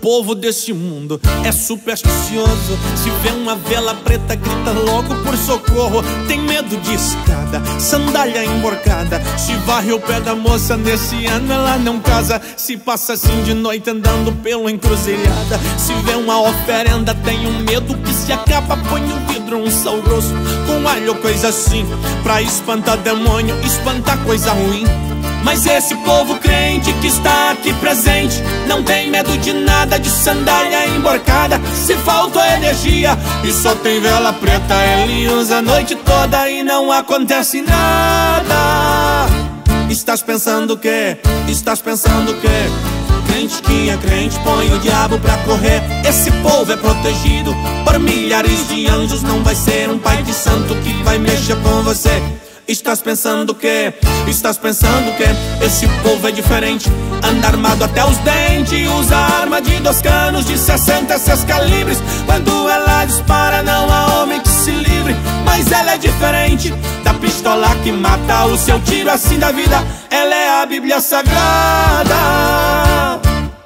povo desse mundo é supersticioso. Se vê uma vela preta, grita logo por socorro. Tem medo de escada, sandália emborcada. Se varre o pé da moça, nesse ano ela não casa. Se passa assim de noite andando pela encruzilhada. Se vê uma oferenda, tem um medo que se acaba. Põe no vidro um sal grosso com alho, coisa assim, pra espantar demônio, espantar coisa ruim. Mas esse povo crente que está aqui presente não tem medo de nada, de sandália emborcada. Se faltou energia e só tem vela preta, ele usa a noite toda e não acontece nada. Estás pensando o quê? Estás pensando o quê? Crente que é crente põe o diabo pra correr. Esse povo é protegido por milhares de anjos. Não vai ser um pai de santo que vai mexer com você. Estás pensando o quê? Estás pensando o quê? Esse povo é diferente, anda armado até os dentes. Usa arma de 2 canos de 66 calibres. Quando ela dispara não há homem que se livre. Mas ela é diferente da pistola que mata. O seu tiro assim da vida, ela é a Bíblia Sagrada.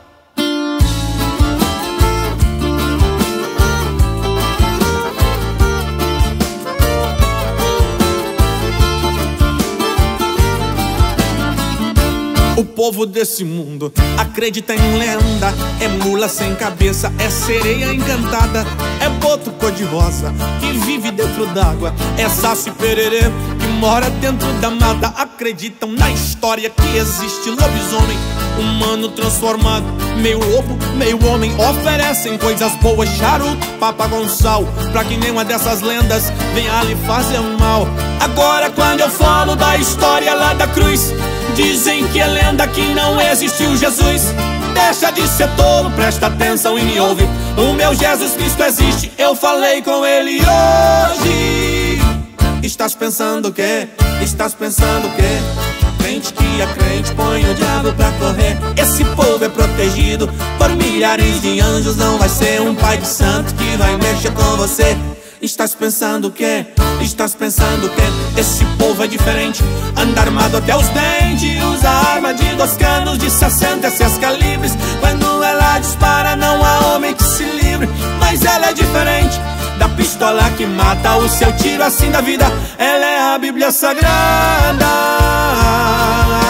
O povo desse mundo acredita em lenda. É mula sem cabeça, é sereia encantada, é boto cor-de-rosa que vive dentro d'água, é saci pererê que mora dentro da mata. Acreditam na história que existe lobisomem, humano transformado, meio lobo, meio homem. Oferecem coisas boas, charuto, papa gonçal, pra que nenhuma dessas lendas venha lhe fazer mal. Agora quando eu falo da história lá da cruz, dizem que é lenda, que não existiu Jesus. Deixa de ser tolo, presta atenção e me ouve. O meu Jesus Cristo existe, eu falei com ele hoje. Estás pensando o quê? Estás pensando o quê? Crente que é crente põe o diabo pra correr. Esse povo é protegido por milhares de anjos. Não vai ser um pai de santo que vai mexer com você. Estás pensando o quê? Estás pensando o quê? Esse povo é diferente, anda armado até os dentes. Usa arma de 2 canos de 66 calibres. Quando ela dispara não há homem que se livre. Mas ela é diferente da pistola que mata. O seu tiro assim da vida, ela é a Bíblia Sagrada.